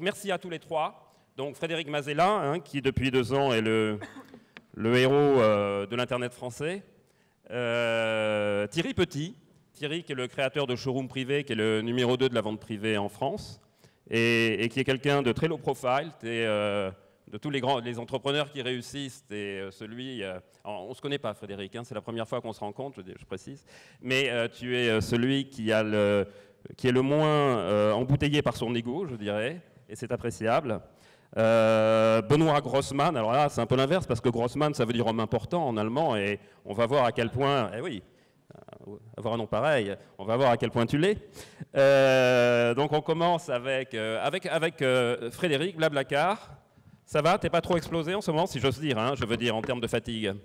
merci à tous les trois. Donc Frédéric Mazella, hein, qui depuis 2 ans est le héros de l'Internet français. Thierry Petit, Thierry qui est le créateur de Showroom Privé, qui est le numéro 2 de la vente privée en France, et qui est quelqu'un de très low profile. De tous les entrepreneurs qui réussissent, et celui... on ne se connaît pas, Frédéric, hein, c'est la première fois qu'on se rencontre, je précise, mais tu es celui qui est le moins embouteillé par son ego, je dirais, et c'est appréciable. Benoît Grossman, alors là, c'est un peu l'inverse, parce que Grossman, ça veut dire homme important en allemand, et on va voir à quel point... Eh oui, avoir un nom pareil, on va voir à quel point tu l'es. Donc on commence avec Frédéric Blablacar. Ça va? T'es pas trop explosé en ce moment, si j'ose dire, hein, je veux dire, en termes de fatigue?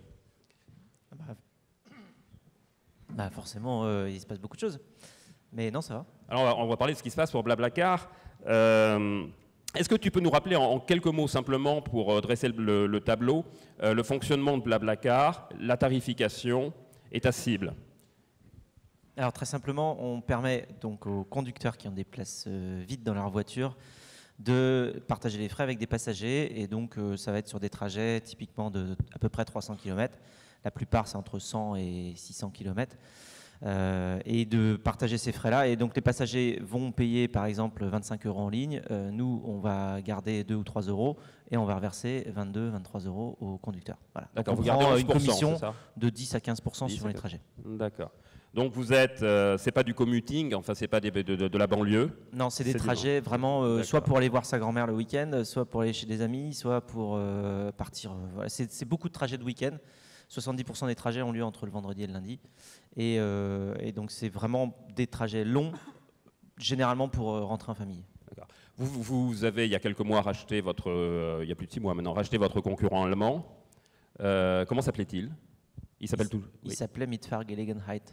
Forcément, il se passe beaucoup de choses. Mais non, ça va. Alors, on va parler de ce qui se passe pour Blablacar. Est-ce que tu peux nous rappeler en quelques mots, simplement, pour dresser le tableau, le fonctionnement de Blablacar, la tarification et ta cible? Alors, très simplement, on permet donc aux conducteurs qui ont des places vides dans leur voiture de partager les frais avec des passagers, et donc ça va être sur des trajets typiquement de à peu près 300 km. La plupart, c'est entre 100 et 600 km. Et de partager ces frais-là. Et donc les passagers vont payer par exemple 25 € en ligne. Nous, on va garder 2 ou 3 € et on va reverser 22, 23 € aux conducteurs. Voilà. Donc on prend une commission de 10 à 15% sur les trajets. D'accord. Donc vous êtes, c'est pas du commuting, enfin c'est pas de la banlieue. Non, c'est des trajets vraiment, soit pour aller voir sa grand-mère le week-end, soit pour aller chez des amis, soit pour partir. Voilà. C'est beaucoup de trajets de week-end. 70% des trajets ont lieu entre le vendredi et le lundi. Et donc c'est vraiment des trajets longs, généralement pour rentrer en famille. Vous avez, il y a quelques mois, racheté votre, il y a plus de 6 mois maintenant, racheté votre concurrent allemand. Comment s'appelait-il? Il s'appelait Mietwagen-Gelegenheit.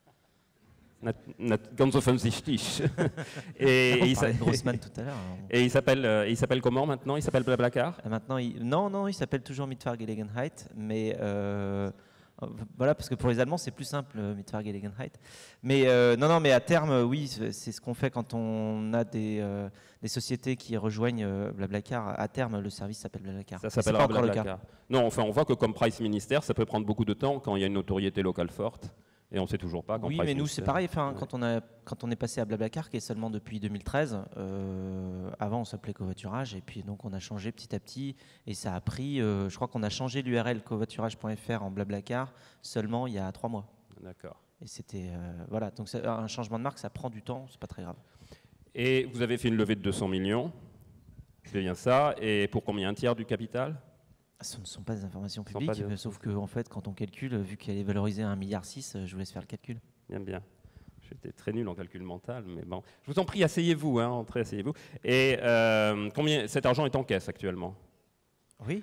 Ganz offensichtlich. Et il s'appelle Grossman tout à l'heure. Et il s'appelle comment maintenant? Il s'appelle Blablacar? Maintenant, non, il s'appelle toujours Mietwagen-Gelegenheit, mais voilà, parce que pour les Allemands c'est plus simple, Mietwagen-Gelegenheit. Mais non, mais à terme, oui, c'est ce qu'on fait quand on a des sociétés qui rejoignent Blablacar. À terme, le service s'appelle Blablacar. Ça s'appellera Blablacar. Non, enfin, on voit que comme Price Minister, ça peut prendre beaucoup de temps quand il y a une notoriété locale forte. Et on ne sait toujours pas quand. Oui, mais nous c'est pareil. Enfin, quand on est passé à Blablacar, qui est seulement depuis 2013. Avant, on s'appelait Covoiturage, et puis donc on a changé petit à petit, et ça a pris. Je crois qu'on a changé l'URL covoiturage.fr en Blablacar seulement il y a 3 mois. D'accord. Et c'était voilà. Donc un changement de marque, ça prend du temps. C'est pas très grave. Et vous avez fait une levée de 200 millions. C'est bien ça. Et pour combien? Un tiers du capital? Ce ne sont pas des informations publiques, sauf que en fait, quand on calcule, vu qu'elle est valorisée à 1,6 milliard, je vous laisse faire le calcul. Bien. J'étais très nul en calcul mental, mais bon. Je vous en prie, asseyez-vous, hein, entrez, asseyez-vous. Et combien cet argent est en caisse actuellement? Oui.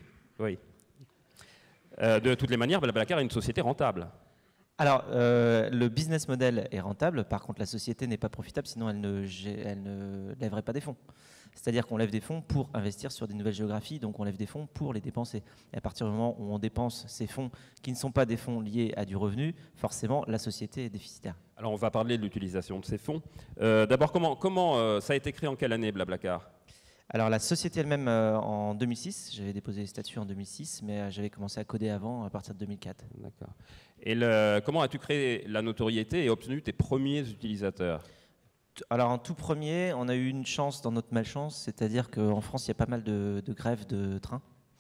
De toutes les manières, Blablacar est une société rentable. Alors, le business model est rentable. Par contre, la société n'est pas profitable, sinon elle ne lèverait pas des fonds. C'est-à-dire qu'on lève des fonds pour investir sur des nouvelles géographies, donc on lève des fonds pour les dépenser. Et à partir du moment où on dépense ces fonds qui ne sont pas des fonds liés à du revenu, forcément, la société est déficitaire. Alors, on va parler de l'utilisation de ces fonds. D'abord, comment ça a été créé en quelle année, Blablacar? Alors, la société elle-même, en 2006. J'avais déposé les statuts en 2006, mais j'avais commencé à coder avant, à partir de 2004. D'accord. Et comment as-tu créé la notoriété et obtenu tes premiers utilisateurs? Alors en tout premier, on a eu une chance dans notre malchance, c'est-à-dire qu'en France, il y a pas mal de grèves de train.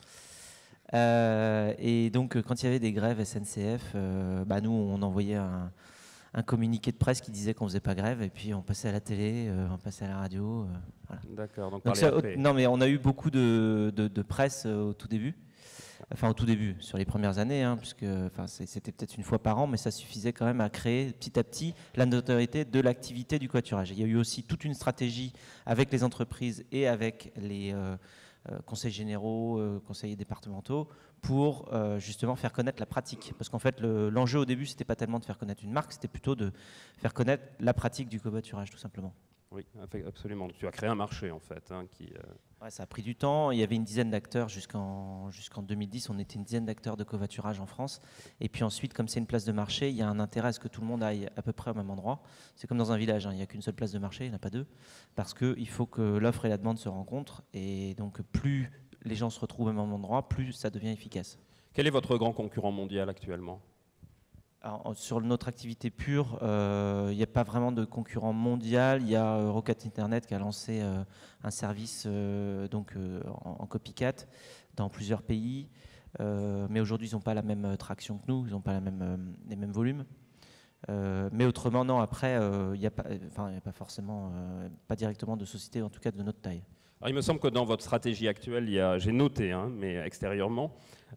Et donc quand il y avait des grèves SNCF, nous on envoyait un communiqué de presse qui disait qu'on faisait pas grève, et puis on passait à la télé, on passait à la radio. Voilà. D'accord. Donc non, mais on a eu beaucoup de presse au tout début. Enfin, au tout début, sur les premières années, hein, puisque c'était peut-être une fois par an, mais ça suffisait quand même à créer petit à petit la notoriété de l'activité du covoiturage. Il y a eu aussi toute une stratégie avec les entreprises et avec les conseils généraux, conseillers départementaux, pour justement faire connaître la pratique. Parce qu'en fait, l'enjeu au début, c'était pas tellement de faire connaître une marque, c'était plutôt de faire connaître la pratique du covoiturage, tout simplement. Oui, absolument. Tu as créé un marché, en fait. Hein, Ouais, ça a pris du temps. Il y avait une dizaine d'acteurs jusqu'en 2010. On était une dizaine d'acteurs de covoiturage en France. Et puis ensuite, comme c'est une place de marché, il y a un intérêt à ce que tout le monde aille à peu près au même endroit. C'est comme dans un village. Hein. Il n'y a qu'une seule place de marché, il n'y en a pas deux. Parce qu'il faut que l'offre et la demande se rencontrent. Et donc, plus les gens se retrouvent au même endroit, plus ça devient efficace. Quel est votre grand concurrent mondial actuellement? Alors, sur notre activité pure, il n'y a pas vraiment de concurrent mondial. Il y a Rocket Internet qui a lancé un service en copycat dans plusieurs pays. Mais aujourd'hui, ils n'ont pas la même traction que nous, ils n'ont pas les mêmes volumes. Mais autrement, non, après, il n'y a pas forcément, pas directement de société, en tout cas de notre taille. Alors, il me semble que dans votre stratégie actuelle, j'ai noté, hein, mais extérieurement,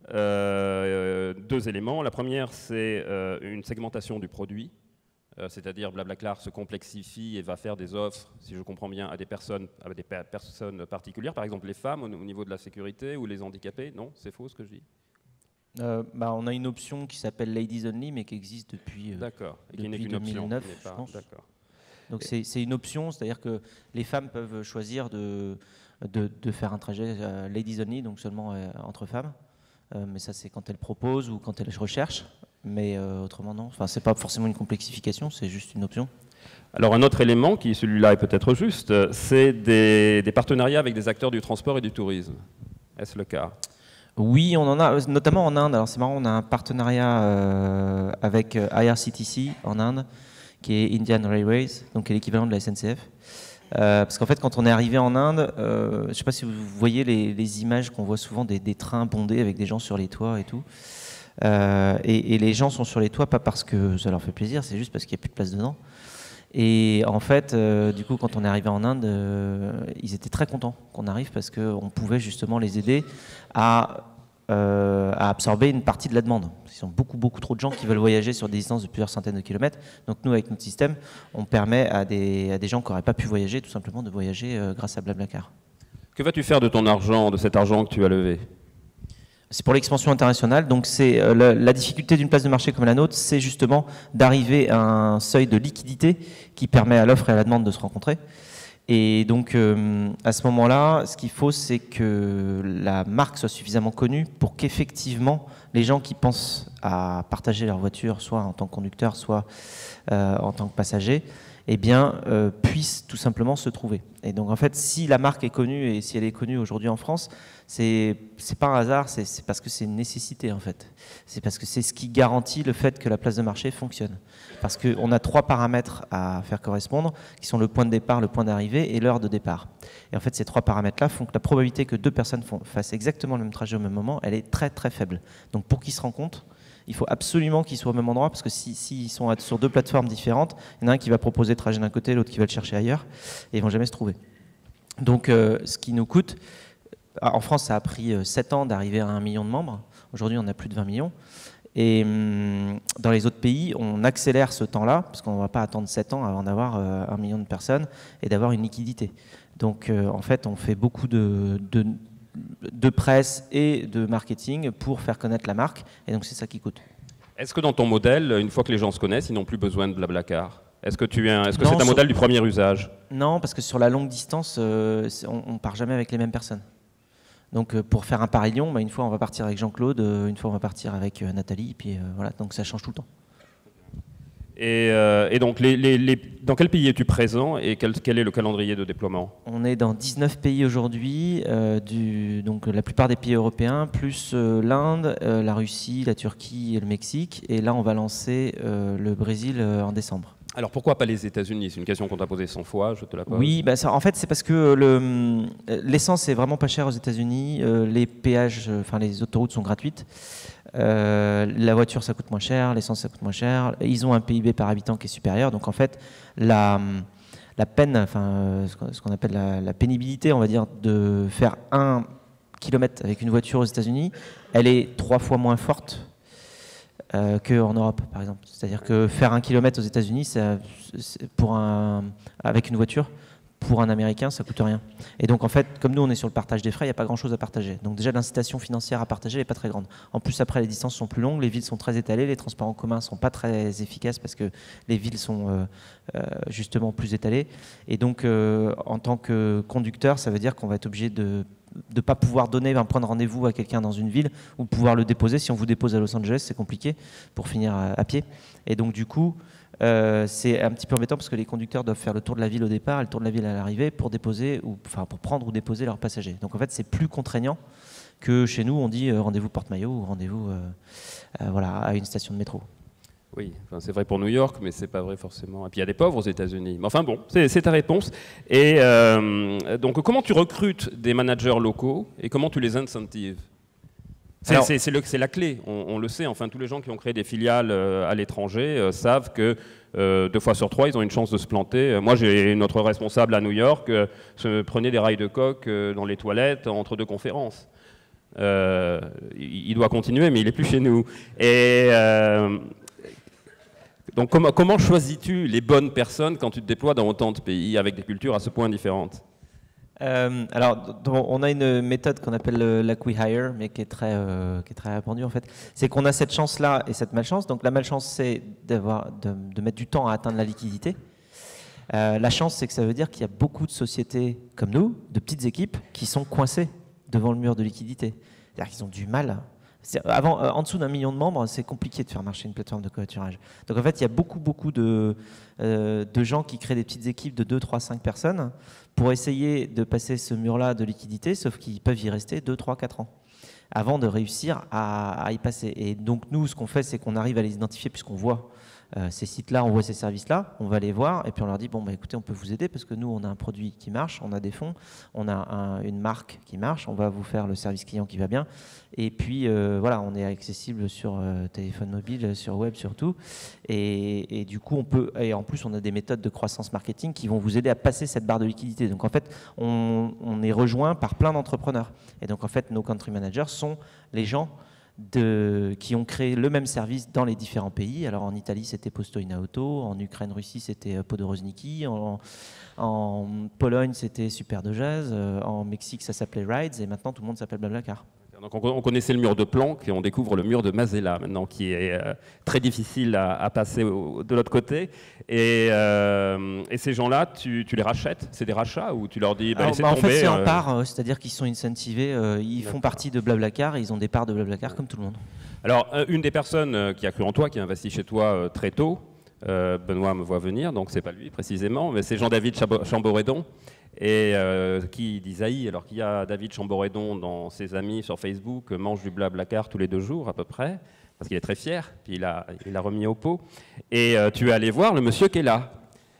deux éléments. La première, c'est une segmentation du produit, c'est-à-dire Blablacar se complexifie et va faire des offres, si je comprends bien, à des personnes particulières, par exemple les femmes au niveau de la sécurité ou les handicapés. Non, c'est faux ce que je dis? On a une option qui s'appelle Ladies Only, mais qui existe depuis, d'accord. Et depuis qui n'est qu'une 2009, option, je pense. D'accord. Donc c'est une option, c'est-à-dire que les femmes peuvent choisir de faire un trajet Ladies Only, donc seulement entre femmes. Mais ça, c'est quand elles proposent ou quand elles recherchent. Mais autrement, non. Enfin, c'est pas forcément une complexification, c'est juste une option. Alors un autre élément, qui celui-là est peut-être juste, c'est des partenariats avec des acteurs du transport et du tourisme. Est-ce le cas? Oui, on en a, notamment en Inde. Alors c'est marrant, on a un partenariat avec IRCTC en Inde, qui est Indian Railways, donc qui est l'équivalent de la SNCF. Parce qu'en fait, quand on est arrivé en Inde, je ne sais pas si vous voyez les images qu'on voit souvent des trains bondés avec des gens sur les toits et tout. Et les gens sont sur les toits pas parce que ça leur fait plaisir, c'est juste parce qu'il n'y a plus de place dedans. Et en fait, du coup, quand on est arrivé en Inde, ils étaient très contents qu'on arrive parce qu'on pouvait justement les aider à absorber une partie de la demande. Ils ont beaucoup trop de gens qui veulent voyager sur des distances de plusieurs centaines de kilomètres. Donc nous, avec notre système, on permet à des gens qui n'auraient pas pu voyager, tout simplement de voyager grâce à Blablacar. Que vas-tu faire de ton argent, de cet argent que tu as levé? C'est pour l'expansion internationale. Donc c'est la difficulté d'une place de marché comme la nôtre, c'est justement d'arriver à un seuil de liquidité qui permet à l'offre et à la demande de se rencontrer. Et donc, à ce moment-là, ce qu'il faut, c'est que la marque soit suffisamment connue pour qu'effectivement, les gens qui pensent à partager leur voiture, soit en tant que conducteur, soit en tant que passager, eh bien, puissent tout simplement se trouver. Et donc, en fait, si la marque est connue, et si elle est connue aujourd'hui en France, c'est pas un hasard, c'est parce que c'est une nécessité, en fait. C'est parce que c'est ce qui garantit le fait que la place de marché fonctionne. Parce qu'on a 3 paramètres à faire correspondre, qui sont le point de départ, le point d'arrivée et l'heure de départ. Et en fait, ces 3 paramètres-là font que la probabilité que 2 personnes fassent exactement le même trajet au même moment, elle est très faible. Donc, pour qu'ils se rencontrent, il faut absolument qu'ils soient au même endroit, parce que s'ils sont sur 2 plateformes différentes, il y en a un qui va proposer le trajet d'un côté, l'autre qui va le chercher ailleurs, et ils vont jamais se trouver. Donc, ce qui nous coûte, en France, ça a pris 7 ans d'arriver à 1 million de membres. Aujourd'hui, on a plus de 20 millions. Et dans les autres pays, on accélère ce temps-là, parce qu'on ne va pas attendre 7 ans avant d'avoir 1 million de personnes et d'avoir une liquidité. Donc, en fait, on fait beaucoup de presse et de marketing pour faire connaître la marque, et donc c'est ça qui coûte. Est-ce que dans ton modèle, une fois que les gens se connaissent, ils n'ont plus besoin de Blablacar? Est-ce que c'est un modèle du premier usage? Non, parce que sur la longue distance, on ne part jamais avec les mêmes personnes. Donc pour faire un Paris-Lyon, une fois on va partir avec Jean-Claude, une fois on va partir avec Nathalie, et puis voilà, donc ça change tout le temps. Et donc, dans quel pays es-tu présent et quel est le calendrier de déploiement? On est dans 19 pays aujourd'hui, donc la plupart des pays européens, plus l'Inde, la Russie, la Turquie et le Mexique. Et là, on va lancer le Brésil en décembre. Alors pourquoi pas les États-Unis? C'est une question qu'on t'a posée 100 fois, je te la pose. Oui, en fait, c'est parce que l'essence est vraiment pas chère aux États-Unis. Les péages, les autoroutes sont gratuites. La voiture, ça coûte moins cher. L'essence, ça coûte moins cher. Ils ont un PIB par habitant qui est supérieur. Donc en fait, la peine, ce qu'on appelle la pénibilité, on va dire, de faire 1 kilomètre avec une voiture aux États-Unis, elle est 3 fois moins forte qu'en Europe, par exemple. C'est-à-dire que faire 1 kilomètre aux États-Unis, avec une voiture, pour un Américain, ça coûte rien. Et donc, en fait, comme nous, on est sur le partage des frais, il n'y a pas grand-chose à partager. Donc déjà, l'incitation financière à partager n'est pas très grande. En plus, après, les distances sont plus longues, les villes sont très étalées, les transports en commun ne sont pas très efficaces parce que les villes sont justement plus étalées. Et donc, en tant que conducteur, ça veut dire qu'on va être obligé de ne pas pouvoir donner un point de rendez-vous à quelqu'un dans une ville ou pouvoir le déposer. Si on vous dépose à Los Angeles, c'est compliqué pour finir à pied. Et donc, du coup, c'est un petit peu embêtant parce que les conducteurs doivent faire le tour de la ville au départ et le tour de la ville à l'arrivée pour déposer, pour prendre ou déposer leurs passagers. Donc en fait, c'est plus contraignant que chez nous, on dit rendez-vous porte-maillot ou rendez-vous voilà, à une station de métro. Oui, enfin, c'est vrai pour New York, mais c'est pas vrai forcément. Et puis il y a des pauvres aux États-Unis. Mais enfin bon, c'est ta réponse. Et donc comment tu recrutes des managers locaux et comment tu les incentives? C'est la clé, on le sait. Enfin, tous les gens qui ont créé des filiales à l'étranger savent que 2 fois sur 3, ils ont une chance de se planter. Moi, j'ai notre responsable à New York se prenait des rails de coke dans les toilettes entre 2 conférences. Il doit continuer, mais il n'est plus chez nous. Et donc, comment choisis-tu les bonnes personnes quand tu te déploies dans autant de pays avec des cultures à ce point différentes? Alors, on a une méthode qu'on appelle l'Acquihire, mais qui est très répandue en fait. C'est qu'on a cette chance-là et cette malchance. Donc la malchance, c'est de mettre du temps à atteindre la liquidité. La chance, c'est que ça veut dire qu'il y a beaucoup de sociétés comme nous, de petites équipes, qui sont coincées devant le mur de liquidité. C'est-à-dire qu'ils ont du mal. En dessous d'1 million de membres, c'est compliqué de faire marcher une plateforme de covoiturage. Donc en fait, il y a beaucoup de gens qui créent des petites équipes de 2, 3, 5 personnes pour essayer de passer ce mur-là de liquidité, sauf qu'ils peuvent y rester 2, 3, 4 ans avant de réussir à y passer. Et donc nous, ce qu'on fait, c'est qu'on arrive à les identifier puisqu'on voit ces sites-là, on voit ces services-là, on va les voir et puis on leur dit, bon, bah, écoutez, on peut vous aider parce que nous, on a un produit qui marche, on a des fonds, on a une marque qui marche, on va vous faire le service client qui va bien. Et puis, voilà, on est accessible sur téléphone mobile, sur web, surtout. Et du coup, et en plus, on a des méthodes de croissance marketing qui vont vous aider à passer cette barre de liquidité. Donc, en fait, on est rejoint par plein d'entrepreneurs. Et donc, en fait, nos country managers sont les gens qui ont créé le même service dans les différents pays. Alors en Italie, c'était Posto in Auto, en Ukraine, Russie, c'était Podorozniki, en Pologne, c'était Super de Jazz, en Mexique, ça s'appelait Rides, et maintenant tout le monde s'appelle BlaBlaCar. Donc on connaissait le mur de Planck et on découvre le mur de Mazella maintenant, qui est très difficile à passer de l'autre côté. Et ces gens-là, tu les rachètes? C'est des rachats ou tu leur dis laissez tomber? En fait, c'est en part, c'est-à-dire qu'ils sont incentivés, ils font partie de BlaBlaCar et ils ont des parts de BlaBlaCar comme tout le monde. Alors, une des personnes qui a cru en toi, qui a investi chez toi très tôt, Benoît me voit venir, donc c'est pas lui précisément, mais c'est Jean-David Chamboredon. Et qui d'Isaïe, alors qu'il y a David Chamboredon dans ses amis sur Facebook, mange du BlaBlaCar tous les 2 jours à peu près, parce qu'il est très fier, puis il a remis au pot. Et tu es allé voir le monsieur qui est là.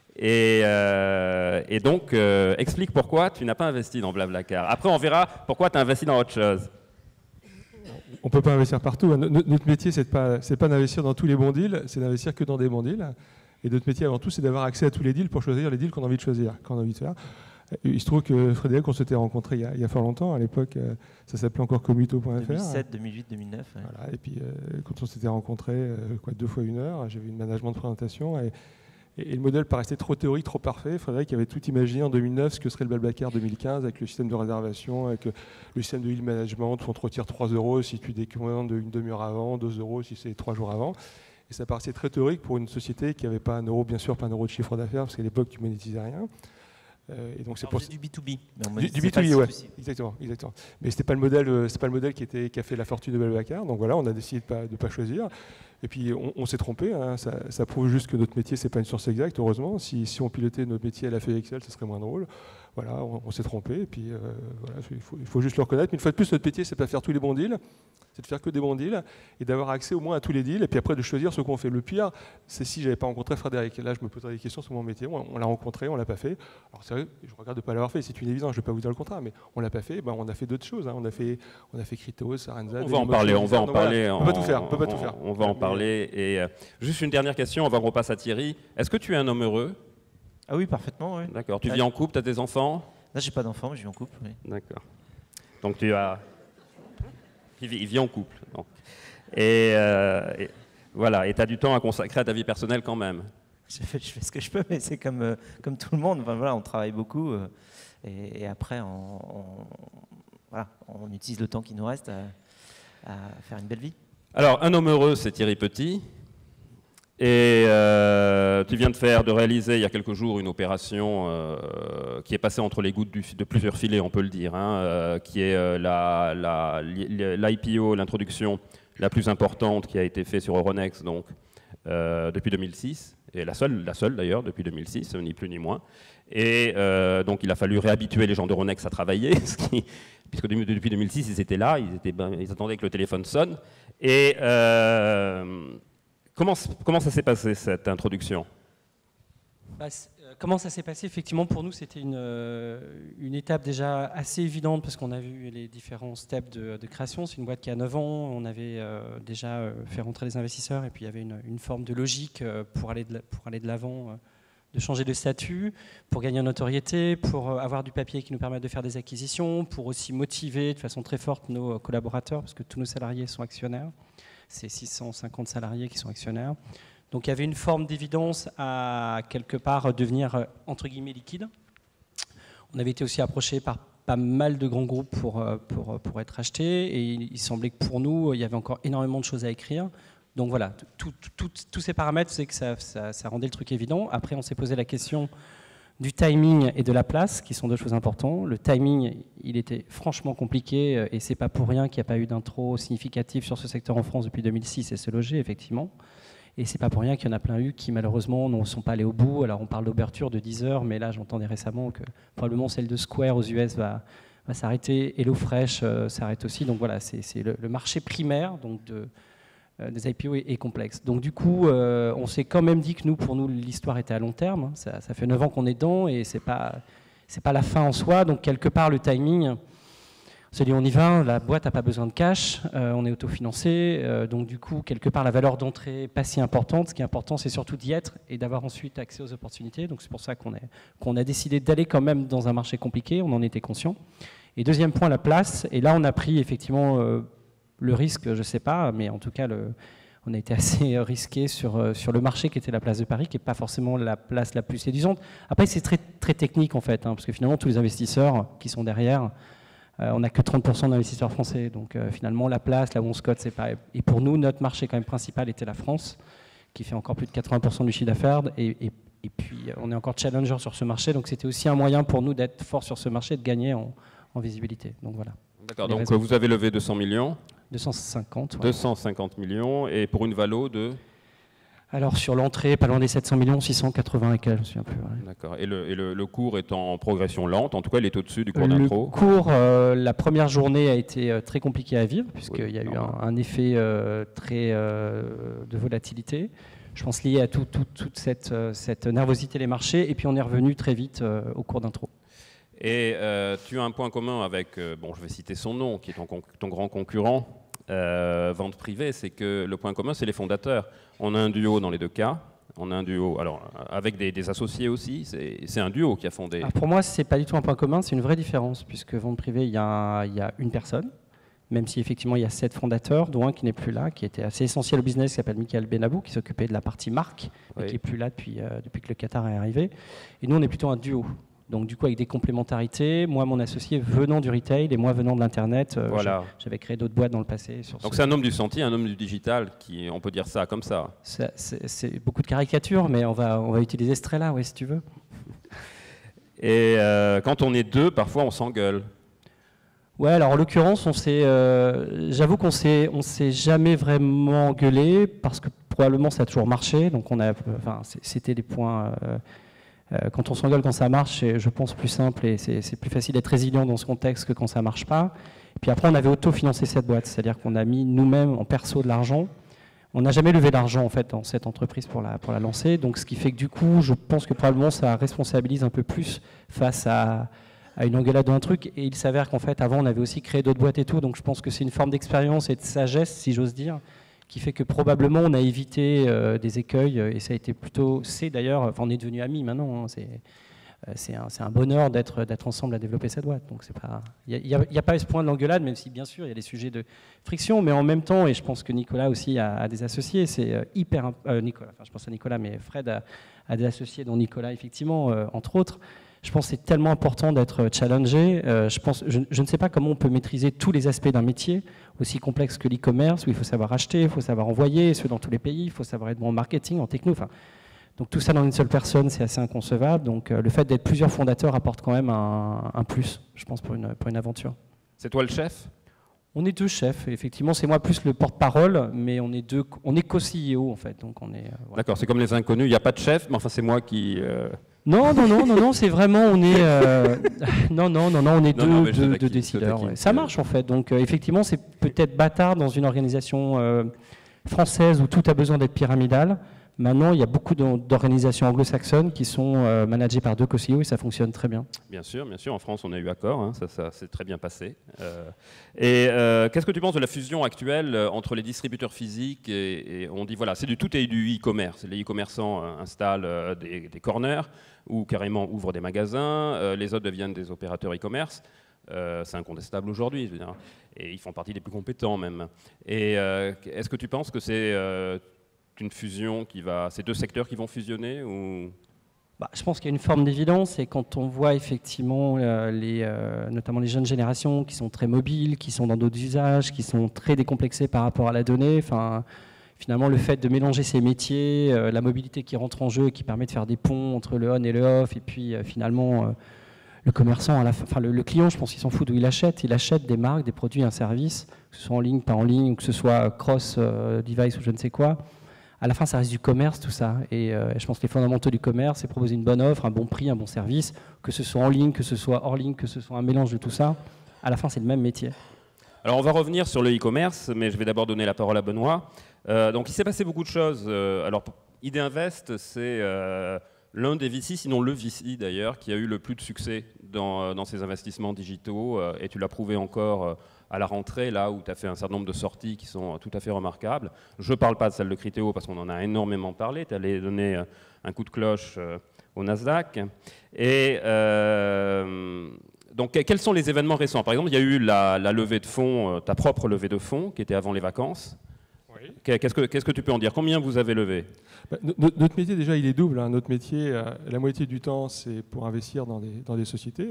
Et donc, explique pourquoi tu n'as pas investi dans BlaBlaCar. Après, on verra pourquoi tu as investi dans autre chose. On ne peut pas investir partout. Notre métier, c'est pas d'investir dans tous les bons deals, c'est d'investir que dans des bons deals. Et notre métier, avant tout, c'est d'avoir accès à tous les deals pour choisir les deals qu'on a envie de choisir, qu'on a envie de faire. Il se trouve que Frédéric, on s'était rencontrés il y a fort longtemps. À l'époque, ça s'appelait encore Comuto.fr. 2007, 2008, 2009. Ouais. Voilà, et puis, quand on s'était rencontrés, 2 fois 1 heure, j'avais une management de présentation. Et le modèle paraissait trop théorique, trop parfait. Frédéric avait tout imaginé en 2009, ce que serait le BlaBlaCar 2015, avec le système de réservation, avec le système de yield management, où on te retire 3 € si tu décommandes une demi-heure avant, 2 € si c'est 3 jours avant. Et ça paraissait très théorique pour une société qui n'avait pas 1 euro, bien sûr, pas 1 € de chiffre d'affaires, parce qu'à l'époque, tu monétisais rien. Et donc c'est pour du B2B. Du B2B, ouais, exactement. Mais c'était pas le modèle qui a fait la fortune de BlaBlaCar. Donc voilà, on a décidé de pas choisir. Et puis on s'est trompé. Hein. Ça prouve juste que notre métier, c'est pas une science exacte. Heureusement, si on pilotait notre métier à la feuille Excel, ça serait moins drôle. Voilà, on s'est trompé. Et puis voilà, il faut juste le reconnaître. Mais une fois de plus, notre métier, c'est pas faire tous les bons deals, c'est de faire que des bons deals et d'avoir accès au moins à tous les deals. Et puis après, de choisir ce qu'on fait. Le pire, c'est si j'avais pas rencontré Frédéric. Là, je me poserais des questions sur mon métier. On l'a rencontré, on l'a pas fait. Alors c'est vrai, je regrette de pas l'avoir fait. C'est une évidence. Je vais pas vous dire le contraire, mais on l'a pas fait. Ben, on a fait d'autres choses. Hein. On a fait Cryptos, Aranza. On va en parler. On va en parler. On peut pas tout faire. On peut pas tout faire. On va en parler. Et juste une dernière question avant qu'on repasse à Thierry. Est-ce que tu es un homme heureux? Ah oui, parfaitement. Oui. D'accord. Tu vis en couple, tu as des enfants? Là, j'ai pas d'enfants, mais je vis en couple. Oui. D'accord. Donc tu as. Il vit en couple. Donc. Et voilà. Et tu as du temps à consacrer à ta vie personnelle quand même. je fais ce que je peux, mais c'est comme tout le monde. Enfin, voilà, on travaille beaucoup et après, on utilise le temps qui nous reste à faire une belle vie. Alors, un homme heureux, c'est Thierry Petit. Et tu viens de réaliser il y a quelques jours une opération qui est passée entre les gouttes de plusieurs filets, on peut le dire, qui est l'IPO, l'introduction la plus importante qui a été faite sur Euronext donc, depuis 2006, et la seule d'ailleurs depuis 2006, ni plus ni moins. Et donc il a fallu réhabituer les gens d'Euronext à travailler, puisque depuis 2006 ils étaient là, ils attendaient que le téléphone sonne. Et comment ça s'est passé cette introduction ? Comment ça s'est passé? Effectivement, pour nous, c'était une étape déjà assez évidente parce qu'on a vu les différents steps de création. C'est une boîte qui a 9 ans. On avait déjà fait rentrer les investisseurs et puis il y avait une forme de logique pour aller de l'avant, de changer de statut, pour gagner en notoriété, pour avoir du papier qui nous permette de faire des acquisitions, pour aussi motiver de façon très forte nos collaborateurs parce que tous nos salariés sont actionnaires. C'est 650 salariés qui sont actionnaires. Donc il y avait une forme d'évidence à quelque part devenir entre guillemets liquide. On avait été aussi approché par pas mal de grands groupes pour être achetés et il semblait que pour nous il y avait encore énormément de choses à écrire. Donc voilà, tous ces paramètres c'est que ça rendait le truc évident. Après on s'est posé la question du timing et de la place, qui sont deux choses importantes. Le timing, il était franchement compliqué et c'est pas pour rien qu'il n'y a pas eu d'intro significative sur ce secteur en France depuis 2006 et se loger effectivement. Et c'est pas pour rien qu'il y en a plein eu qui malheureusement ne sont pas allés au bout. Alors on parle d'ouverture de 10 heures, mais là j'entendais récemment que probablement celle de Square aux US va s'arrêter. HelloFresh s'arrête aussi. Donc voilà, c'est le marché primaire donc des IPO est complexe. Donc du coup, on s'est quand même dit que pour nous, l'histoire était à long terme. Ça fait 9 ans qu'on est dedans et c'est pas la fin en soi. Donc quelque part, le timing, on s'est dit on y va, la boîte n'a pas besoin de cash, on est autofinancé. Donc du coup, quelque part, la valeur d'entrée n'est pas si importante. Ce qui est important, c'est surtout d'y être et d'avoir ensuite accès aux opportunités. Donc c'est pour ça qu'on a décidé d'aller quand même dans un marché compliqué, on en était conscient. Et deuxième point, la place. Et là, on a pris effectivement... le risque, je ne sais pas, mais en tout cas, on a été assez risqué sur le marché qui était la place de Paris, qui n'est pas forcément la place la plus séduisante. Après, c'est très, très technique en fait, parce que finalement, tous les investisseurs qui sont derrière, on n'a que 30% d'investisseurs français. Donc finalement, la place, là où on se cote, c'est pas... Et pour nous, notre marché quand même principal était la France, qui fait encore plus de 80% du chiffre d'affaires. Et puis, on est encore challenger sur ce marché. Donc c'était aussi un moyen pour nous d'être fort sur ce marché et de gagner en visibilité. Donc voilà. D'accord, donc vous avez levé 200 millions 250. Ouais. 250 millions, et pour une valo de... Alors sur l'entrée, pas loin des 700 millions, 680 et quelques, je ne me souviens plus. Ouais. D'accord, et le cours est en progression lente, en tout cas il est au-dessus du cours d'intro. Le cours, la première journée a été très compliquée à vivre, puisqu'il y a eu un effet très de volatilité, je pense lié à toute cette nervosité des marchés, et puis on est revenu très vite au cours d'intro. Et tu as un point commun avec, je vais citer son nom, qui est ton grand concurrent, Vente Privée, c'est que le point commun, c'est les fondateurs. On a un duo dans les deux cas. On a un duo, alors avec des associés aussi, c'est un duo qui a fondé. Alors pour moi, ce n'est pas du tout un point commun, c'est une vraie différence, puisque Vente Privée, il y a une personne, même si effectivement il y a 7 fondateurs, dont un qui n'est plus là, qui était assez essentiel au business, qui s'appelle Michael Benabou, qui s'occupait de la partie marque, mais qui n'est plus là depuis que le Qatar est arrivé. Et nous, on est plutôt un duo. Donc du coup avec des complémentarités, moi mon associé venant du retail et moi venant de l'internet, voilà. J'avais créé d'autres boîtes dans le passé. Donc c'est un homme du sentier, un homme du digital, on peut dire ça comme ça. C'est beaucoup de caricatures, mais on va utiliser ce trait-là, ouais, si tu veux. Et quand on est deux, parfois on s'engueule. Ouais, alors en l'occurrence, j'avoue qu'on s'est jamais vraiment engueulé parce que probablement ça a toujours marché. Donc c'était des points. Quand on s'engueule quand ça marche, c'est, je pense, plus simple et c'est plus facile d'être résilient dans ce contexte que quand ça ne marche pas. Et puis après, on avait autofinancé cette boîte, c'est-à-dire qu'on a mis nous-mêmes en perso de l'argent. On n'a jamais levé d'argent en fait dans cette entreprise pour la lancer. Donc, ce qui fait que du coup, je pense que probablement ça responsabilise un peu plus face à une engueulade d'un truc. Et il s'avère qu'en fait, avant, on avait aussi créé d'autres boîtes et tout. Donc, je pense que c'est une forme d'expérience et de sagesse, si j'ose dire, qui fait que probablement on a évité des écueils et ça a été plutôt, d'ailleurs, on est devenus amis maintenant, c'est un bonheur d'être ensemble à développer cette boîte. Donc il n'y a pas ce point de l'engueulade, même si bien sûr il y a des sujets de friction, mais en même temps, et je pense que Nicolas aussi a des associés, c'est Nicolas, enfin je pense à Nicolas, mais Fred a des associés, dont Nicolas effectivement, entre autres. Je pense que c'est tellement important d'être challengé. Je ne sais pas comment on peut maîtriser tous les aspects d'un métier aussi complexe que l'e-commerce, où il faut savoir acheter, il faut savoir envoyer, ce dans tous les pays, il faut savoir être bon en marketing, en techno. Donc tout ça dans une seule personne, c'est assez inconcevable. Donc le fait d'être plusieurs fondateurs apporte quand même un plus, je pense, pour une aventure. C'est toi le chef ? On est 2 chefs, effectivement. C'est moi plus le porte-parole, mais on est co-CEO en fait. Donc voilà. D'accord, c'est comme les inconnus. Il n'y a pas de chef, mais enfin c'est moi qui. Non, c'est vraiment, on est, on est deux décideurs. Ouais. Ça marche en fait. Donc effectivement, c'est peut-être bâtard dans une organisation française où tout a besoin d'être pyramidal. Maintenant, il y a beaucoup d'organisations anglo-saxonnes qui sont managées par 2 co-CEO et ça fonctionne très bien. Bien sûr. En France, on a eu accord, hein, ça s'est très bien passé. Qu'est-ce que tu penses de la fusion actuelle entre les distributeurs physiques et on dit, voilà, c'est du tout et du e-commerce. Les e-commerçants installent des corners ou carrément ouvrent des magasins. Les autres deviennent des opérateurs e-commerce. C'est incontestable aujourd'hui, je veux dire. Et ils font partie des plus compétents même. Et est-ce que tu penses que c'est une fusion ces 2 secteurs qui vont fusionner ou... Je pense qu'il y a une forme d'évidence et quand on voit effectivement notamment les jeunes générations qui sont très mobiles, qui sont dans d'autres usages, qui sont très décomplexés par rapport à la donnée, finalement le fait de mélanger ces métiers, la mobilité qui rentre en jeu et qui permet de faire des ponts entre le on et le off et puis finalement le commerçant, le client, je pense qu'il s'en fout d'où il achète des marques, des produits, un service, que ce soit en ligne, pas en ligne, ou que ce soit cross-device ou je ne sais quoi. À la fin, ça reste du commerce, tout ça. Et je pense que les fondamentaux du commerce, c'est proposer une bonne offre, un bon prix, un bon service, que ce soit en ligne, que ce soit hors ligne, que ce soit un mélange de tout ça. À la fin, c'est le même métier. Alors, on va revenir sur le e-commerce, mais je vais d'abord donner la parole à Benoît. Donc, il s'est passé beaucoup de choses. Alors, Idinvest, c'est l'un des VC, sinon le VC d'ailleurs, qui a eu le plus de succès dans ses investissements digitaux. Et tu l'as prouvé encore à la rentrée, là où tu as fait un certain nombre de sorties qui sont tout à fait remarquables. Je ne parle pas de celle de Criteo parce qu'on en a énormément parlé. Tu allais donner un coup de cloche au Nasdaq. Et donc, quels sont les événements récents? Par exemple, il y a eu la levée de fonds, ta propre levée de fonds, qui était avant les vacances. Oui. Qu'est-ce que tu peux en dire? Combien vous avez levé? Notre métier, déjà, il est double. Hein. Notre métier, la moitié du temps, c'est pour investir dans des sociétés.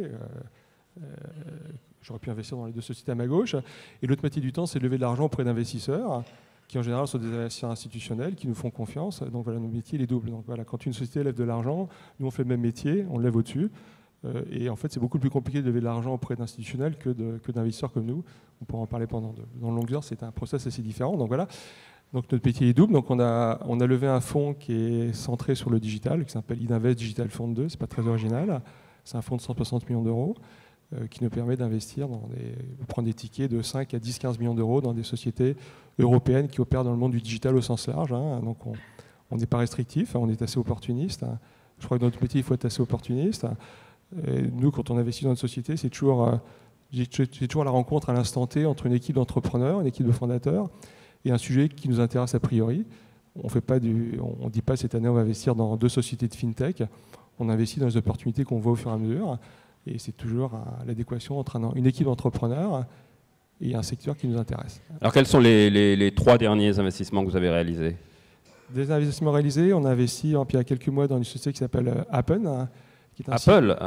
J'aurais pu investir dans les 2 sociétés à ma gauche. Et l'autre moitié du temps, c'est de lever de l'argent auprès d'investisseurs, qui en général sont des investisseurs institutionnels, qui nous font confiance. Donc voilà, notre métier, il est double. Donc voilà, quand une société lève de l'argent, nous, on fait le même métier, on le lève au-dessus. Et en fait, c'est beaucoup plus compliqué de lever de l'argent auprès d'institutionnels que d'investisseurs comme nous. On pourra en parler pendant de longues heures, c'est un process assez différent. Donc voilà. Donc notre métier est double. Donc on a levé un fonds qui est centré sur le digital, qui s'appelle Idinvest Digital Fund 2. C'est pas très original. C'est un fonds de 160 millions d'euros qui nous permet d'investir prendre des tickets de 5 à 10, 15 millions d'euros dans des sociétés européennes qui opèrent dans le monde du digital au sens large. Hein. Donc on n'est pas restrictif, hein, on est assez opportuniste. Hein. Je crois que dans notre métier, il faut être assez opportuniste. Et nous, quand on investit dans une société, c'est toujours la rencontre à l'instant T entre une équipe d'entrepreneurs, une équipe de fondateurs et un sujet qui nous intéresse a priori. On ne dit pas cette année on va investir dans 2 sociétés de fintech. On investit dans les opportunités qu'on voit au fur et à mesure. Et c'est toujours l'adéquation entre une équipe d'entrepreneurs et un secteur qui nous intéresse. Alors quels sont les 3 derniers investissements que vous avez réalisés? Des investissements réalisés, on a investi il y a quelques mois dans une société qui s'appelle Happen. Happen,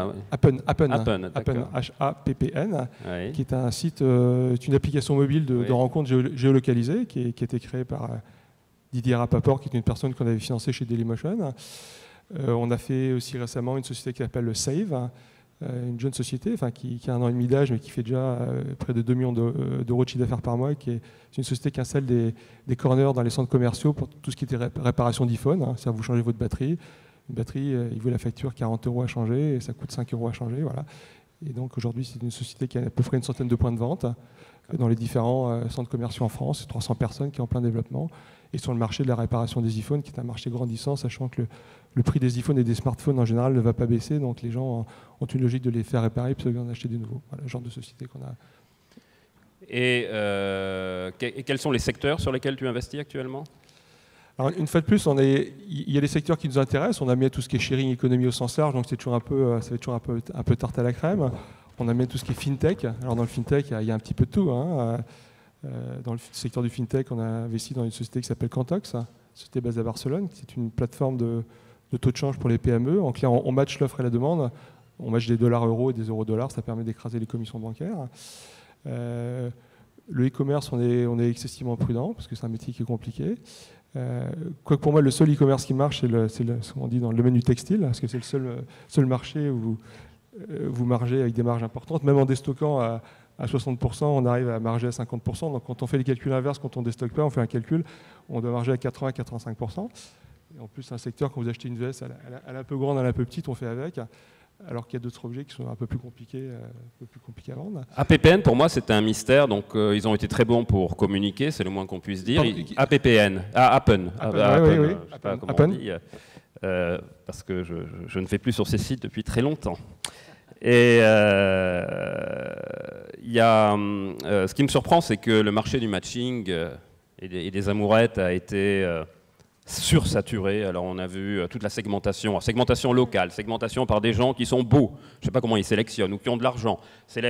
H-A-P-P-N, oui. Qui est un site, une application mobile de rencontres géolocalisées qui a été créée par Didier Rapaport, qui est une personne qu'on avait financée chez Dailymotion. On a fait aussi récemment une société qui s'appelle le Save, une jeune société qui a 1 an et demi d'âge, mais qui fait déjà près de 2 millions d'euros de chiffre d'affaires par mois. C'est une société qui installe des corners dans les centres commerciaux pour tout ce qui était réparation d'iPhone. Hein, c'est-à-dire vous changez votre batterie. Une batterie, il vaut la facture 40 € à changer et ça coûte 5 € à changer. Voilà. Et donc aujourd'hui, c'est une société qui a à peu près une centaine de points de vente dans les différents centres commerciaux en France. 300 personnes qui sont en plein développement. Et sur le marché de la réparation des iPhones, qui est un marché grandissant, sachant que le prix des iPhones et des smartphones en général ne va pas baisser. Donc les gens ont une logique de les faire réparer plutôt que d'en acheter des nouveaux. Voilà le genre de société qu'on a. Et quels sont les secteurs sur lesquels tu investis actuellement? Alors, une fois de plus, il y a des secteurs qui nous intéressent. On a mis tout ce qui est sharing économie au sens large, donc c'est toujours ça va être toujours un peu tarte à la crème. On a mis tout ce qui est fintech. Alors dans le fintech, il y a un petit peu de tout. Hein. Dans le secteur du fintech, on a investi dans une société qui s'appelle Cantox, une société basée à Barcelone. C'est une plateforme de taux de change pour les PME. En clair, on match l'offre et la demande. On match des dollars-euros et des euros-dollars. Ça permet d'écraser les commissions bancaires. Le e-commerce, on est excessivement prudent parce que c'est un métier qui est compliqué. Quoique pour moi, le seul e-commerce qui marche, c'est ce qu'on dit dans le domaine du textile, parce que c'est le seul marché où vous margez avec des marges importantes. Même en déstockant à 60%, on arrive à marger à 50%. Donc quand on fait les calculs inverses, quand on ne déstocke pas, on fait un calcul, on doit marger à 80-85%. Et en plus, c'est un secteur, quand vous achetez une veste, elle est un peu grande, elle est un peu petite, on fait avec. Alors qu'il y a d'autres objets qui sont un peu plus compliqués à vendre. APPN, pour moi, c'était un mystère. Donc, ils ont été très bons pour communiquer, c'est le moins qu'on puisse dire. APPN, Appen. Oui. Je ne sais pas comment on dit, parce que je ne fais plus sur ces sites depuis très longtemps. Et ce qui me surprend, c'est que le marché du matching et des amourettes a été sursaturé. Alors on a vu toute la segmentation locale, segmentation par des gens qui sont beaux, je ne sais pas comment ils sélectionnent, ou qui ont de l'argent. Il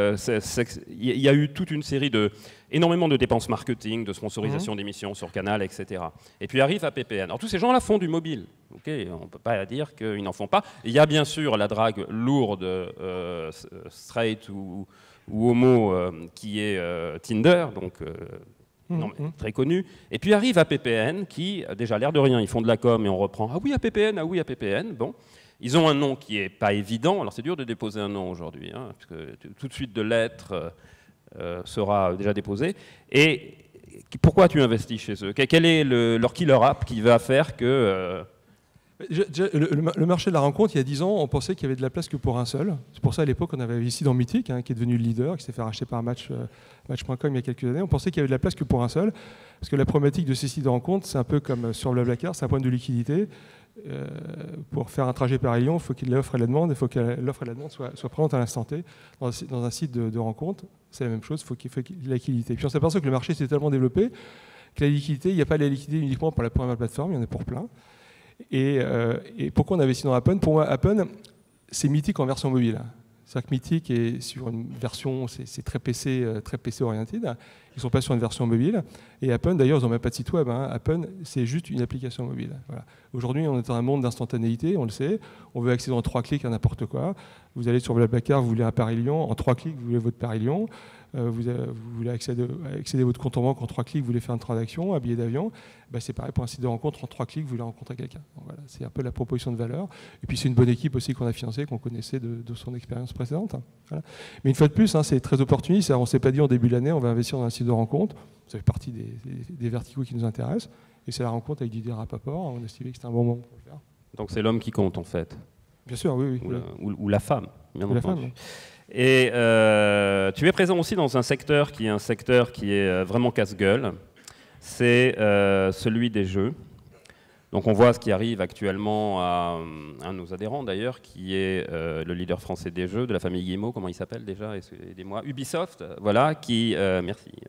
y a eu toute une série énormément de dépenses marketing, de sponsorisation d'émissions sur Canal, etc. Et puis arrive APPN. Alors tous ces gens-là font du mobile. Okay, on ne peut pas dire qu'ils n'en font pas. Il y a bien sûr la drague lourde, straight ou homo, qui est Tinder, donc non, mais très connu. Et puis arrive APPN qui, déjà l'air de rien, ils font de la com et on reprend. Ah oui, APPN. Bon, ils ont un nom qui n'est pas évident. Alors c'est dur de déposer un nom aujourd'hui, hein, parce que tout de suite de lettres sera déjà déposé. Et pourquoi tu investis chez eux? Quel est leur killer app qui va faire que... Le marché de la rencontre, il y a 10 ans, on pensait qu'il y avait de la place que pour un seul. C'est pour ça, à l'époque, on avait investi dans Mythic, qui est devenu le leader, qui s'est fait racheter par Match.com il y a quelques années. On pensait qu'il y avait de la place que pour un seul, parce que la problématique de ces sites de rencontre, c'est un peu comme sur BlaBlaCar, c'est un problème de liquidité. Pour faire un trajet Paris-Lyon, il faut qu'il y ait l'offre et la demande, il faut que l'offre et la demande soient présentes à l'instant T. Dans un site de rencontre, c'est la même chose, il faut qu'il y ait de la liquidité. Puis on s'aperçoit que le marché s'est tellement développé que la liquidité, il n'y a pas de la liquidité uniquement pour la première plateforme, il y en a pour plein. Et pourquoi on investit dans Appen? Pour moi, Appen, c'est Mythic en version mobile. C'est-à-dire que Mythic est sur une version, c'est très PC oriented. Ils ne sont pas sur une version mobile. Et Appen, d'ailleurs, ils n'ont même pas de site web. Appen, c'est juste une application mobile. Voilà. Aujourd'hui, on est dans un monde d'instantanéité, on le sait. On veut accéder en 3 clics à n'importe quoi. Vous allez sur BlaBlaCar, vous voulez un Paris-Lyon. En 3 clics, vous voulez votre Paris-Lyon. Vous voulez accéder à votre compte en banque en 3 clics, vous voulez faire une transaction, un billet d'avion, c'est pareil pour un site de rencontre, en 3 clics, vous voulez rencontrer quelqu'un. Voilà, c'est un peu la proposition de valeur. Et puis c'est une bonne équipe aussi qu'on a financée, qu'on connaissait de son expérience précédente. Voilà. Mais une fois de plus, c'est très opportuniste. On ne s'est pas dit en début de l'année, on va investir dans un site de rencontre. Ça fait partie des verticaux qui nous intéressent. Et c'est la rencontre avec Didier Rapaport. On a estimé que c'était un bon moment pour le faire. Donc c'est l'homme qui compte en fait. Bien sûr, oui. Ou la femme, bien entendu. La femme, oui. Et tu es présent aussi dans un secteur qui est vraiment casse-gueule, c'est celui des jeux. Donc on voit ce qui arrive actuellement à un de nos adhérents d'ailleurs, qui est le leader français des jeux, de la famille Guillemot, comment il s'appelle déjà? Aidez-moi. Ubisoft, voilà, qui a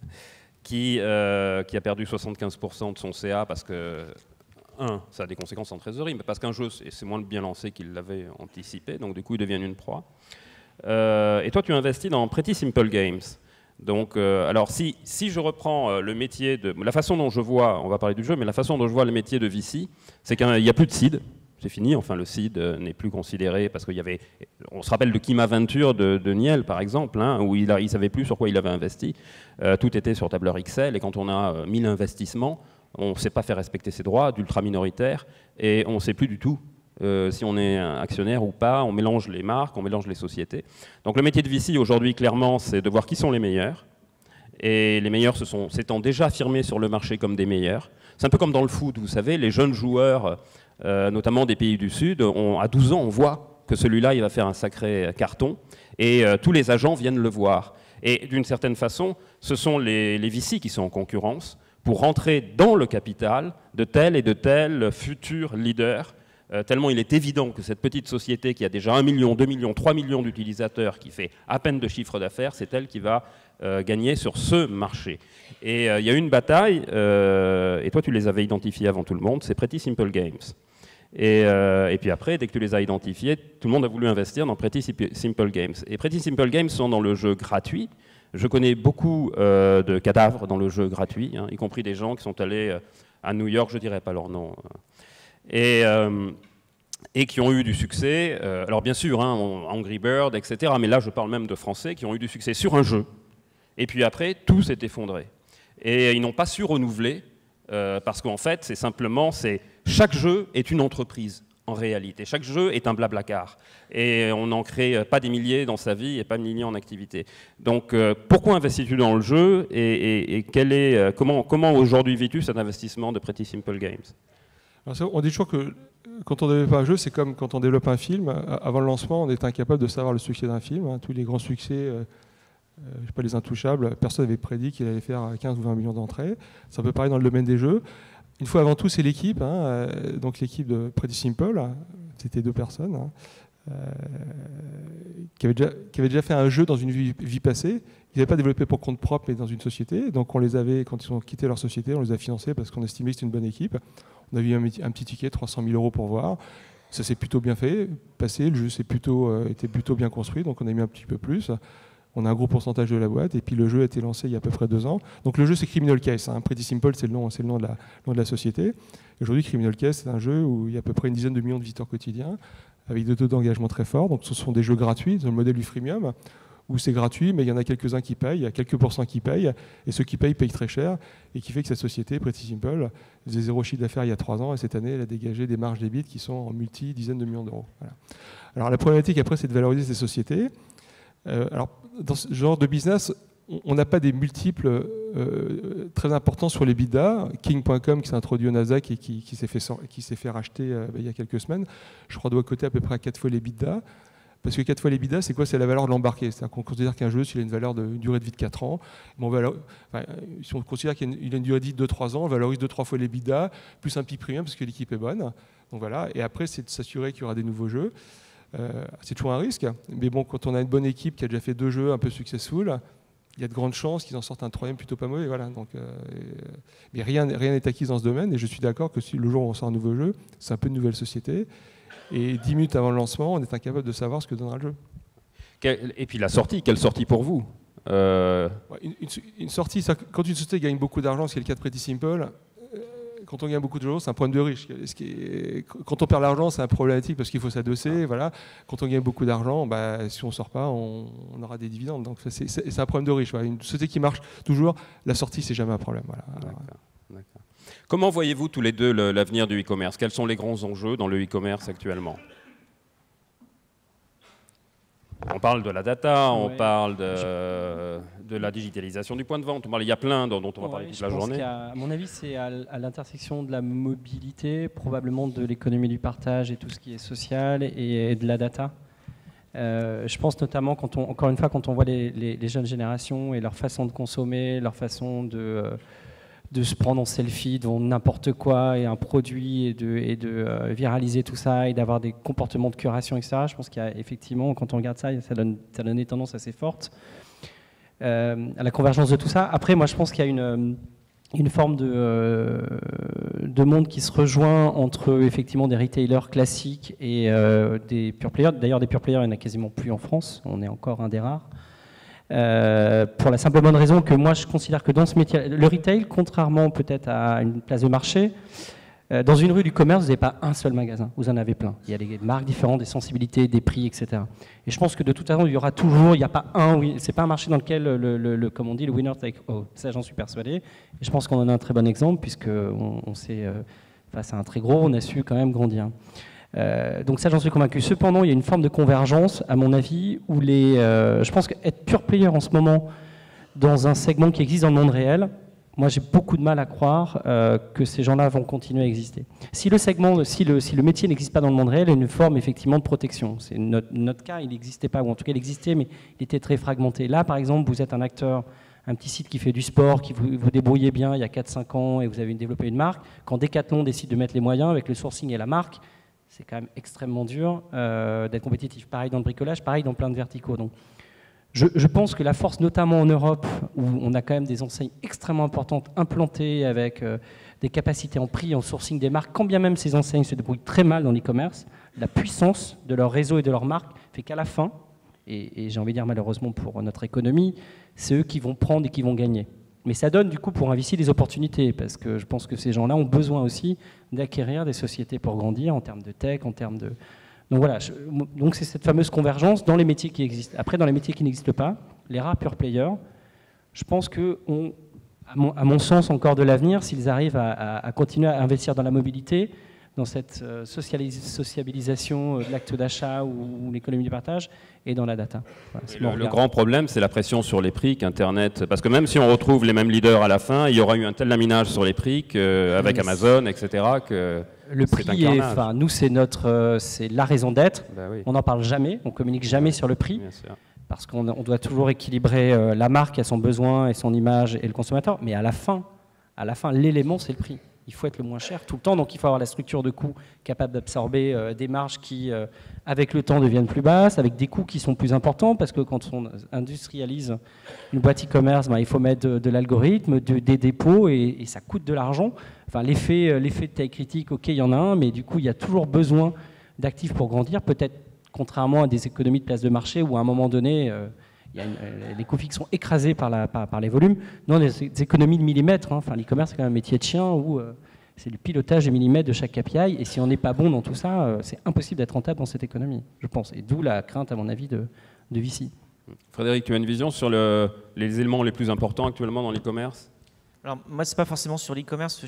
perdu 75% de son CA parce que... ça a des conséquences en trésorerie, mais parce qu'un jeu, c'est moins bien lancé qu'il l'avait anticipé, donc du coup, ils deviennent une proie. Et toi, tu investis dans Pretty Simple Games. Donc, alors, si je reprends le métier de... La façon dont je vois, on va parler du jeu, mais la façon dont je vois le métier de VC, c'est qu'il n'y a plus de seed. C'est fini, enfin, le seed n'est plus considéré, parce qu'il y avait... On se rappelle de Kima Venture de Niel, par exemple, où il ne savait plus sur quoi il avait investi. Tout était sur tableur Excel, et quand on a 1000 investissements, on ne sait pas faire respecter ses droits d'ultra minoritaire, et on ne sait plus du tout si on est un actionnaire ou pas. On mélange les marques, on mélange les sociétés. Donc le métier de VC aujourd'hui, clairement, c'est de voir qui sont les meilleurs. Et les meilleurs s'étant déjà affirmés sur le marché comme des meilleurs. C'est un peu comme dans le foot, vous savez, les jeunes joueurs, notamment des pays du Sud, à 12 ans, on voit que celui-là, il va faire un sacré carton. Et tous les agents viennent le voir. Et d'une certaine façon, ce sont les VC qui sont en concurrence pour rentrer dans le capital de tel et de tel futur leader tellement il est évident que cette petite société qui a déjà 1 million, 2 millions, 3 millions d'utilisateurs, qui fait à peine de chiffre d'affaires, c'est elle qui va gagner sur ce marché. Et il y a eu une bataille, et toi tu les avais identifiés avant tout le monde, c'est Pretty Simple Games. Et puis après, dès que tu les as identifiés, tout le monde a voulu investir dans Pretty Simple Games. Et Pretty Simple Games sont dans le jeu gratuit. Je connais beaucoup de cadavres dans le jeu gratuit, hein, y compris des gens qui sont allés à New York, je ne dirais pas leur nom, et qui ont eu du succès. Alors bien sûr, hein, Angry Bird, etc. Mais là, je parle même de Français qui ont eu du succès sur un jeu. Et puis après, tout s'est effondré. Et ils n'ont pas su renouveler, parce qu'en fait, c'est simplement, chaque jeu est une entreprise, en réalité. Chaque jeu est un blablacar. Et on n'en crée pas des milliers dans sa vie et pas des milliers en activité. Donc, pourquoi investis-tu dans le jeu et comment aujourd'hui vis-tu cet investissement de Pretty Simple Games? Alors ça, on dit toujours que quand on développe un jeu, c'est comme quand on développe un film. Avant le lancement, on est incapable de savoir le succès d'un film. Hein. Tous les grands succès, je sais pas, Les Intouchables, personne n'avait prédit qu'il allait faire 15 ou 20 millions d'entrées. C'est un peu pareil dans le domaine des jeux. Une fois avant tout, c'est l'équipe. Hein. Donc l'équipe de Pretty Simple, c'était 2 personnes, hein, qui avaient déjà fait un jeu dans une vie passée. Ils n'avaient pas développé pour compte propre, mais dans une société. Donc on les avait, quand ils ont quitté leur société, on les a financés parce qu'on estimait que c'était une bonne équipe. On a eu un petit ticket, 300 000 € pour voir. Ça s'est plutôt bien fait, passé. Le jeu était plutôt bien construit, donc on a mis un petit peu plus. On a un gros pourcentage de la boîte, et puis le jeu a été lancé il y a à peu près 2 ans. Donc le jeu, c'est Criminal Case. Hein. Pretty Simple, c'est le nom de la société. Aujourd'hui, Criminal Case, c'est un jeu où il y a à peu près une dizaine de millions de visiteurs quotidiens, avec des taux d'engagement très forts. Donc ce sont des jeux gratuits, dans le modèle du freemium, où c'est gratuit, mais il y en a quelques-uns qui payent, il y a quelques pourcents qui payent, et ceux qui payent très cher, et qui fait que cette société, Pretty Simple, faisait 0 chiffre d'affaires il y a 3 ans, et cette année, elle a dégagé des marges d'EBIT qui sont en dizaines de millions d'euros. Voilà. Alors la problématique après, c'est de valoriser ces sociétés. Alors dans ce genre de business, on n'a pas des multiples très importants sur les bidas. King.com, qui s'est introduit au Nasdaq et qui s'est fait racheter il y a quelques semaines, je crois doit coter à peu près à 4 fois les bidas. Parce que 4 fois les bidas, c'est quoi? C'est la valeur de l'embarqué. C'est-à-dire qu'on considère qu'un jeu, s'il a une durée de vie de 4 ans, si on considère qu'il a une durée de vie de 2-3 ans, on valorise 2-3 fois les bidas, plus un petit premium parce que l'équipe est bonne. Donc voilà. Et après, c'est de s'assurer qu'il y aura des nouveaux jeux. C'est toujours un risque. Mais bon, quand on a une bonne équipe qui a déjà fait 2 jeux un peu successful, il y a de grandes chances qu'ils en sortent un 3e plutôt pas mauvais. Voilà. Donc, mais rien n'est acquis dans ce domaine. Et je suis d'accord que si le jour où on sort un nouveau jeu, c'est un peu une nouvelle société. Et 10 minutes avant le lancement, on est incapable de savoir ce que donnera le jeu. Et puis la sortie, quelle sortie pour vous? Une sortie, quand une société gagne beaucoup d'argent, ce qui est le cas de Pretty Simple, quand on gagne beaucoup d'argent, c'est un problème de riche. Quand on perd l'argent, c'est un problématique parce qu'il faut s'adosser. Voilà. Quand on gagne beaucoup d'argent, si on ne sort pas, on aura des dividendes. Donc c'est un problème de riche. Voilà. Une société qui marche toujours, la sortie, c'est jamais un problème. Voilà. D'accord. Comment voyez-vous tous les deux l'avenir du e-commerce? Quels sont les grands enjeux dans le e-commerce actuellement? On parle de la data, on parle de la digitalisation du point de vente. Il y a plein dont on va parler toute la journée. À mon avis, c'est à l'intersection de la mobilité, probablement de l'économie du partage et tout ce qui est social et de la data. Je pense notamment, encore une fois, quand on voit les jeunes générations et leur façon de consommer, leur façon de se prendre en selfie devant n'importe quoi et un produit et de viraliser tout ça et d'avoir des comportements de curation, etc. Je pense qu'il y a effectivement, quand on regarde ça, ça donne des tendances assez fortes à la convergence de tout ça. Après, moi, je pense qu'il y a une forme de monde qui se rejoint entre effectivement des retailers classiques et des pure players. D'ailleurs, des pure players, il n'y en a quasiment plus en France. On est encore un des rares. Pour la simple bonne raison que moi je considère que dans ce métier, le retail, contrairement peut-être à une place de marché, dans une rue du commerce, vous n'avez pas un seul magasin, vous en avez plein. Il y a des marques différentes, des sensibilités, des prix, etc. Et je pense que de toute façon, il y aura toujours, il n'y a pas c'est pas un marché dans lequel, comme on dit, le winner take all. Ça, j'en suis persuadé. Et je pense qu'on en a un très bon exemple, puisqu'on s'est, face à un très gros, on a su quand même grandir. Donc ça, j'en suis convaincu. Cependant, il y a une forme de convergence, à mon avis, où je pense qu'être pure player en ce moment dans un segment qui existe dans le monde réel, moi j'ai beaucoup de mal à croire que ces gens-là vont continuer à exister. Si le métier n'existe pas dans le monde réel, il y a une forme effectivement de protection. C'est notre cas, il n'existait pas, ou en tout cas il existait, mais il était très fragmenté. Là, par exemple, vous êtes un acteur, un petit site qui fait du sport, qui vous débrouillez bien il y a 4-5 ans et vous avez développé une marque. Quand Decathlon décide de mettre les moyens avec le sourcing et la marque, c'est quand même extrêmement dur d'être compétitif. Pareil dans le bricolage, pareil dans plein de verticaux. Donc, je pense que la force, notamment en Europe, où on a quand même des enseignes extrêmement importantes implantées avec des capacités en prix, en sourcing des marques, quand bien même ces enseignes se débrouillent très mal dans l'e-commerce, la puissance de leur réseau et de leur marque fait qu'à la fin, et j'ai envie de dire malheureusement pour notre économie, c'est eux qui vont prendre et qui vont gagner. Mais ça donne du coup pour Invici des opportunités, parce que je pense que ces gens-là ont besoin aussi d'acquérir des sociétés pour grandir en termes de tech, en termes de... Donc voilà, donc c'est cette fameuse convergence dans les métiers qui existent. Après, dans les métiers qui n'existent pas, les rares pure players, je pense que, à mon sens, encore de l'avenir, s'ils arrivent à continuer à investir dans la mobilité, dans cette sociabilisation de l'acte d'achat ou l'économie du partage, et dans la data. Voilà, le grand problème, c'est la pression sur les prix qu'Internet... Parce que même si on retrouve les mêmes leaders à la fin, il y aura eu un tel laminage sur les prix qu'avec Amazon, etc., que le prix, nous, c'est la raison d'être. Ben oui. On n'en parle jamais, on communique jamais sur le prix, parce qu'on doit toujours équilibrer la marque à son besoin et son image et le consommateur. Mais à la fin, l'élément, c'est le prix. Il faut être le moins cher tout le temps, donc il faut avoir la structure de coûts capable d'absorber des marges qui, avec le temps, deviennent plus basses, avec des coûts qui sont plus importants, parce que quand on industrialise une boîte e-commerce, il faut mettre de l'algorithme, des dépôts, et ça coûte de l'argent. Enfin, l'effet de taille critique, ok, il y en a un, mais du coup, il y a toujours besoin d'actifs pour grandir, peut-être contrairement à des économies de place de marché, où à un moment donné... les coûts fixes sont écrasés par les volumes. Non, des économies de millimètres. Enfin, l'e-commerce, c'est quand même un métier de chien où c'est le pilotage des millimètres de chaque KPI. Et si on n'est pas bon dans tout ça, c'est impossible d'être rentable dans cette économie, je pense. Et d'où la crainte, à mon avis, de Vici. Frédéric, tu as une vision sur les éléments les plus importants actuellement dans l'e-commerce ? Alors, moi, c'est pas forcément sur l'e-commerce.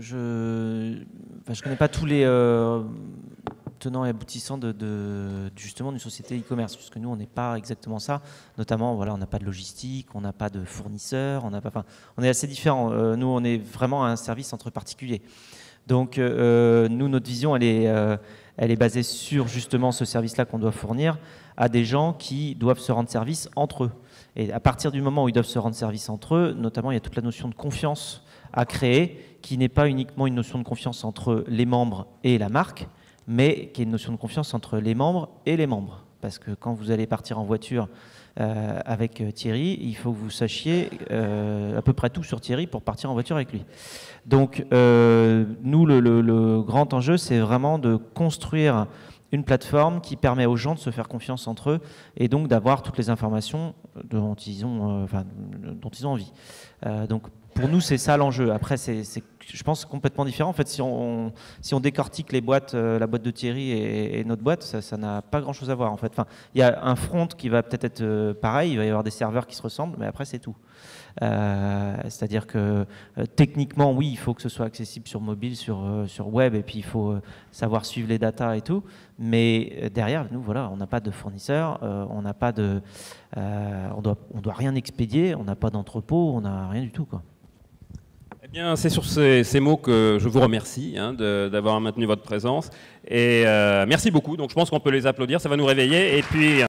Je connais pas tous les tenants et aboutissants justement d'une société e-commerce, puisque nous, on n'est pas exactement ça. Notamment, voilà, on n'a pas de logistique, on n'a pas de fournisseurs, on est assez différents. Nous, on est vraiment un service entre particuliers. Donc, nous, notre vision, elle est basée sur justement ce service-là qu'on doit fournir à des gens qui doivent se rendre service entre eux. Et à partir du moment où ils doivent se rendre service entre eux, notamment, il y a toute la notion de confiance à créer, qui n'est pas uniquement une notion de confiance entre les membres et la marque, mais qui est une notion de confiance entre les membres et les membres. Parce que quand vous allez partir en voiture avec Thierry, il faut que vous sachiez à peu près tout sur Thierry pour partir en voiture avec lui. Donc, nous, le grand enjeu, c'est vraiment de construire une plateforme qui permet aux gens de se faire confiance entre eux et donc d'avoir toutes les informations dont ils ont envie. Donc, pour nous, c'est ça l'enjeu. Après, c'est, je pense, complètement différent. En fait, si on décortique les boîtes, la boîte de Thierry et notre boîte, ça n'a pas grand-chose à voir. En fait, enfin, il y a un front qui va peut-être être pareil. Il va y avoir des serveurs qui se ressemblent, mais après, c'est tout. C'est-à-dire que techniquement, oui, il faut que ce soit accessible sur mobile, sur web, et puis il faut savoir suivre les datas et tout. Mais derrière, nous, voilà, on n'a pas de fournisseur, on n'a pas de, on doit rien expédier, on n'a pas d'entrepôt, on n'a rien du tout, quoi. Eh bien, c'est sur ces mots que je vous remercie d'avoir maintenu votre présence. Et merci beaucoup. Donc, je pense qu'on peut les applaudir. Ça va nous réveiller. Et puis.